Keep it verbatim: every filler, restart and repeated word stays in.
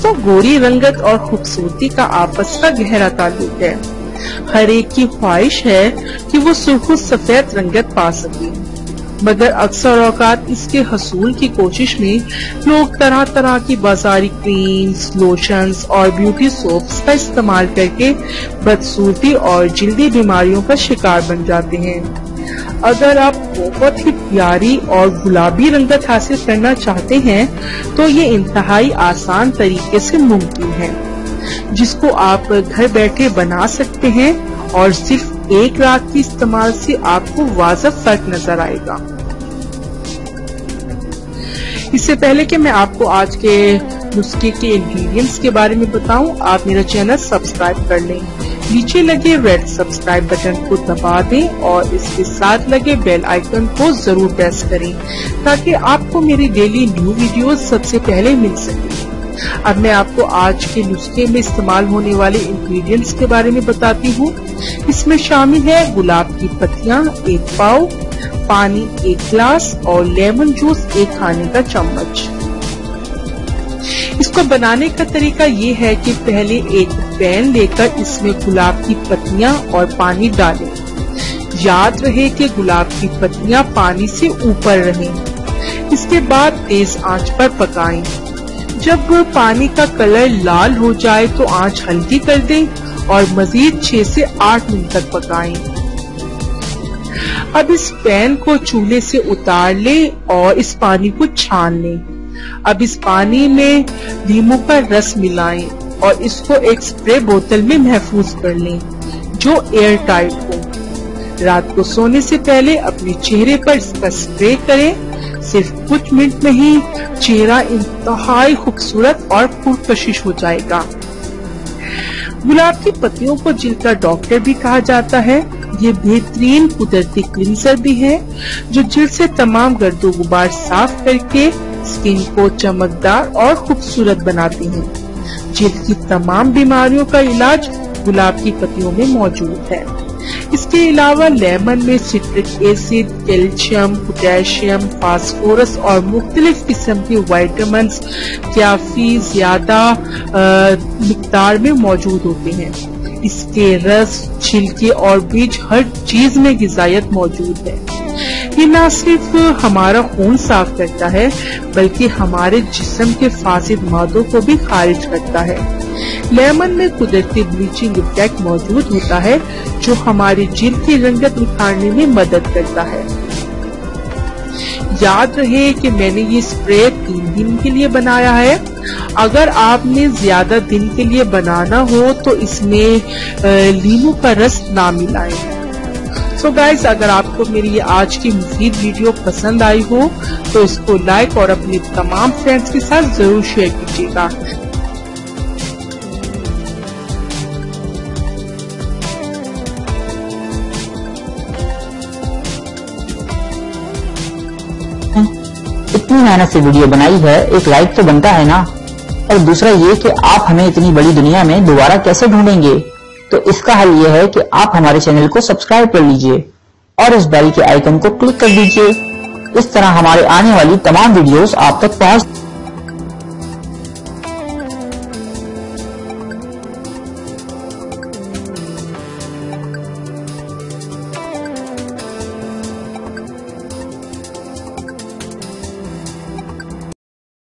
दोस्तों, गोरी रंगत और खूबसूरती का आपस का गहरा ताल्लुक है। हर एक की ख्वाहिश है कि वो सुर्ख सफेद रंगत पा सके, मगर अक्सर औकात इसके हसूल की कोशिश में लोग तरह तरह की बाजारी क्रीम्स, लोशंस और ब्यूटी सोप्स का इस्तेमाल करके बदसूरती और जल्दी बीमारियों का शिकार बन जाते हैं। अगर आप बहुत ही प्यारी और गुलाबी रंगत हासिल करना चाहते हैं तो ये इंतहाई आसान तरीके से मुमकिन है, जिसको आप घर बैठे बना सकते हैं और सिर्फ एक रात के इस्तेमाल से आपको वाज़िब फर्क नजर आएगा। इससे पहले कि मैं आपको आज के नुस्खे के इंग्रेडिएंट्स के बारे में बताऊं, आप मेरा चैनल सब्सक्राइब कर लें। नीचे लगे रेड सब्सक्राइब बटन को दबा दें और इसके साथ लगे बेल आइकन को जरूर प्रेस करें ताकि आपको मेरी डेली न्यू वीडियोस सबसे पहले मिल सके। अब मैं आपको आज के नुस्खे में इस्तेमाल होने वाले इंग्रेडिएंट्स के बारे में बताती हूँ। इसमें शामिल है गुलाब की पत्तियां एक पाव, पानी एक गिलास और लेमन जूस एक खाने का चम्मच। इसको बनाने का तरीका ये है कि पहले एक पैन लेकर इसमें गुलाब की पत्तियां और पानी डालें। याद रहे कि गुलाब की पत्तियां पानी से ऊपर रहें। इसके बाद तेज आंच पर पकाएं। जब पानी का कलर लाल हो जाए तो आंच हल्की कर दें और मजीद छह से आठ मिनट तक पकाएं। अब इस पैन को चूल्हे से उतार लें और इस पानी को छान लें। अब इस पानी में नींबू का रस मिलाएं और इसको एक स्प्रे बोतल में महफूज कर लें जो एयर टाइट हो। रात को सोने से पहले अपने चेहरे पर इसका स्प्रे करें। सिर्फ कुछ मिनट में ही चेहरा इंतहाई खूबसूरत और पुरकशिश हो जाएगा। गुलाब की पत्तियों को जिल्द का डॉक्टर भी कहा जाता है। ये बेहतरीन कुदरती क्लींसर भी है जो जिल्द से तमाम गर्दो गुबार साफ करके स्किन को चमकदार और खूबसूरत बनाती हैं। जिल्द की तमाम बीमारियों का इलाज गुलाब की पत्तियों में मौजूद है। इसके अलावा लेमन में citric acid, calcium, potassium, phosphorus और मुख्तलिफ किस्म के विटामिन काफी ज्यादा मिकदार में मौजूद होते हैं। इसके रस, छिलके और बीज हर चीज में ग़िज़ायत मौजूद है। ये न सिर्फ हमारा खून साफ करता है बल्कि हमारे जिस्म के फासिद मादों को भी खारिज करता है। लेमन में कुदरती ब्लीचिंग इफेक्ट मौजूद होता है जो हमारी जिल्द की रंगत निखारने में मदद करता है। याद रहे कि मैंने ये स्प्रे तीन दिन के लिए बनाया है। अगर आपने ज्यादा दिन के लिए बनाना हो तो इसमें नींबू का रस ना मिलाएं। सो गाइस, अगर आपको मेरी ये आज की मुफीद वीडियो पसंद आई हो तो इसको लाइक और अपने तमाम फ्रेंड्स के साथ जरूर शेयर कीजिएगा। इतनी मेहनत से वीडियो बनाई है, एक लाइक तो बनता है ना। और दूसरा ये कि आप हमें इतनी बड़ी दुनिया में दोबारा कैसे ढूंढेंगे, तो इसका हल ये है कि आप हमारे चैनल को सब्सक्राइब कर लीजिए और इस बेल के आइकन को क्लिक कर दीजिए। इस तरह हमारे आने वाली तमाम वीडियोस आप तक पहुंच